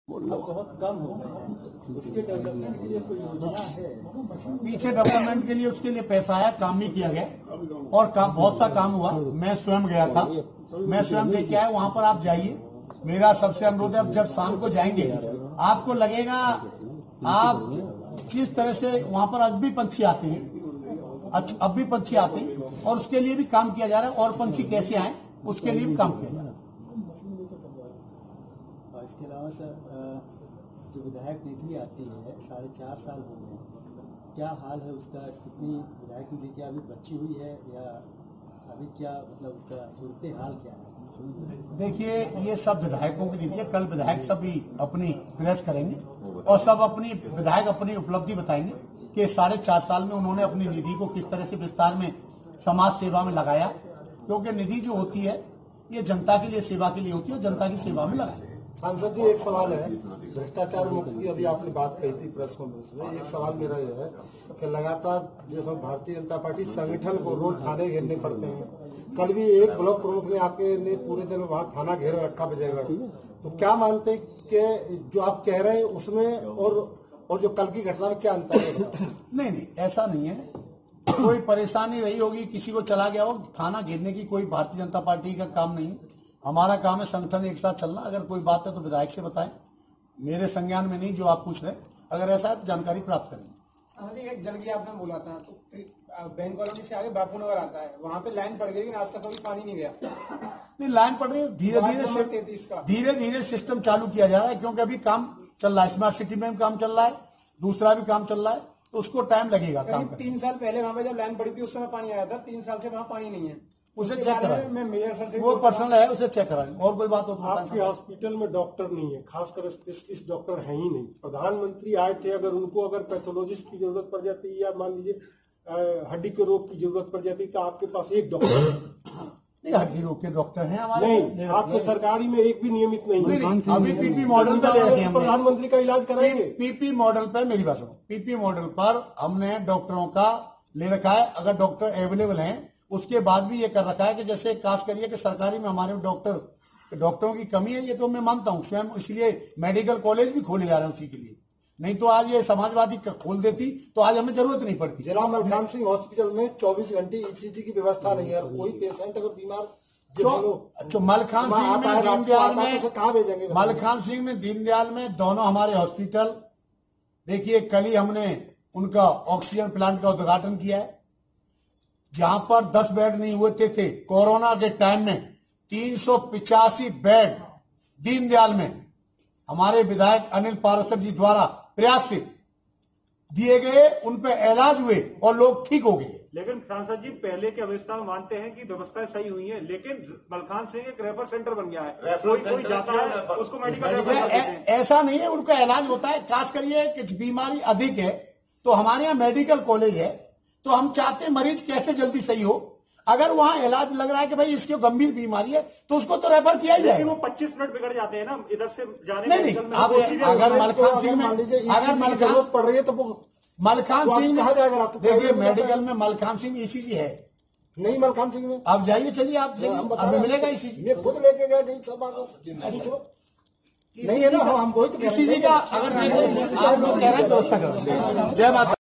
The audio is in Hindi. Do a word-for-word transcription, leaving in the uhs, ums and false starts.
बहुत कम हो गए हैं, उसके डेवलपमेंट के लिए कोई योजना है? पीछे डेवलपमेंट के लिए उसके लिए पैसा आया, काम भी किया गया और काम बहुत सा काम हुआ। मैं स्वयं गया था, मैं स्वयं देख के आया। वहाँ पर आप जाइए, मेरा सबसे अनुरोध है, अब जब शाम को जाएंगे आपको लगेगा आप जिस तरह से वहाँ पर अब भी पंछी आते हैं, अब भी पंछी आते हैं और उसके लिए भी काम किया जा रहा है। और पंछी कैसे आए उसके लिए भी काम किया जा रहा है। इसके अलावा सर, जो विधायक निधि आती है साढ़े चार साल हो गए, क्या हाल है उसका? कितनी विधायक निधि क्या अभी बची हुई है या अभी क्या मतलब उसका सूरत हाल क्या है? देखिए, ये सब विधायकों की निधि है। कल विधायक सब भी अपनी प्रेस करेंगे और सब अपनी विधायक अपनी उपलब्धि बताएंगे कि साढ़े चार साल में उन्होंने अपनी निधि को किस तरह से विस्तार में समाज सेवा में लगाया। क्योंकि निधि जो होती है ये जनता के लिए सेवा के लिए होती है और जनता की सेवा में लगाया। सांसद जी, एक सवाल है, भ्रष्टाचार मुक्त की अभी आपने बात कही थी प्रेस कॉन्फ्रेंस में। एक सवाल मेरा यह है कि लगातार जैसे भारतीय जनता पार्टी संगठन को रोज थाने घेरने पड़ते हैं। कल भी एक ब्लॉक प्रमुख ने आपके ने पूरे दिन वहाँ थाना घेर रखा विजयगढ़। तो क्या मानते हैं कि जो आप कह रहे हैं उसमें और और जो कल की घटना में क्या अंतर है? नहीं नहीं, ऐसा नहीं है। कोई परेशानी रही होगी, किसी को चला गया हो, थाना घेरने की कोई भारतीय जनता पार्टी का काम नहीं। हमारा काम है संगठन एक साथ चलना। अगर कोई बात है तो विधायक से बताएं, मेरे संज्ञान में नहीं जो आप पूछ रहे हैं। अगर ऐसा है तो जानकारी प्राप्त करेंगे। एक जल गया आपने बोला था, तो बैंक कॉलोनी से आगे बापू नगर आता है, वहाँ पे लाइन पड़ गई लेकिन आज तक अभी पानी नहीं गया। नहीं, लाइन पड़ रही है, धीरे धीरे धीरे धीरे सिस्टम चालू किया जा रहा है। क्योंकि अभी काम चल रहा है, स्मार्ट सिटी में काम चल रहा है, दूसरा भी काम चल रहा है, तो उसको टाइम लगेगा। काम तीन साल पहले वहाँ पे जब लाइन पड़ी थी उस समय पानी आया था, तीन साल से वहाँ पानी नहीं है। उसे चेक कराएं, मैं मेयर सर से वो पर्सनल है, उसे चेक कराएं। और कोई बात हो तो आपके हॉस्पिटल में डॉक्टर नहीं है, खासकर स्पेशलिस्ट डॉक्टर है ही नहीं। प्रधानमंत्री आए थे, अगर उनको अगर पैथोलॉजिस्ट की जरूरत पड़ जाती या मान लीजिए हड्डी के रोग की जरूरत पड़ जाती तो आपके पास एक डॉक्टर नहीं, हड्डी रोग के डॉक्टर हैं हमारे। नहीं, आपके सरकारी में एक भी नियमित नहीं है। अभी पीपी मॉडल पे ले रखे हैं, प्रधानमंत्री का इलाज कराएंगे। पीपी मॉडल पे, मेरी बात सुनो, पीपी मॉडल पर हमने डॉक्टरों का ले रखा है। अगर डॉक्टर अवेलेबल हैं उसके बाद भी ये कर रखा है कि जैसे खास करिए कि सरकारी में हमारे डॉक्टर डॉक्टरों की कमी है, ये तो मैं मानता हूँ स्वयं। इसलिए मेडिकल कॉलेज भी खोले जा रहे हैं उसी के लिए। नहीं तो आज ये समाजवादी खोल देती तो आज हमें जरूरत नहीं पड़ती। जिला मलखान सिंह हॉस्पिटल में चौबीस घंटे ईसीजी की व्यवस्था नहीं है। कोई पेशेंट अगर बीमार जो मलखान सिंह में दीनदयाल में कहाँ भेजेंगे? मलखान सिंह में दीनदयाल में दोनों हमारे हॉस्पिटल, देखिए कल ही हमने उनका ऑक्सीजन प्लांट का उद्घाटन किया है। जहां पर दस बेड नहीं हुए थे कोरोना के टाइम में, तीन सौ पिचासी बेड दीनदयाल में हमारे विधायक अनिल पाराशर जी द्वारा प्रयास से दिए गए, उन पे इलाज हुए और लोग ठीक हो गए। लेकिन सांसद जी, पहले की अवस्था में मानते हैं कि व्यवस्थाएं सही हुई है, लेकिन मलखान सिंह एक रेफर सेंटर बन गया है। कोई कोई जाता है उसको मेडिकल रेफर करते हैं। ऐसा नहीं है, उनका इलाज होता है। खास करिए कि बीमारी अधिक है तो हमारे यहाँ मेडिकल कॉलेज है, तो हम चाहते हैं मरीज कैसे जल्दी सही हो। अगर वहाँ इलाज लग रहा है कि भाई इसकी गंभीर बीमारी है तो उसको तो रेफर किया ही जाए। लेकिन वो पच्चीस मिनट बिगड़ जाते हैं ना इधर से जाने नहीं नहीं, अब अगर मलखान सिंह में अगर मलखान पड़ रही है तो वो मलखान सिंह में कहा जाएगा? देखिए मेडिकल में मलखान सिंह में ईसीजी है नहीं, मलखान सिंह में आप जाइए, चलिए आप जाइए, मिलेगा ईसीजी। मैं खुद लेके गया नहीं, सब नहीं है ना। हम वही तो ईसीजी का अगर आप लोग कह रहे हैं व्यवस्था करो। जय माता।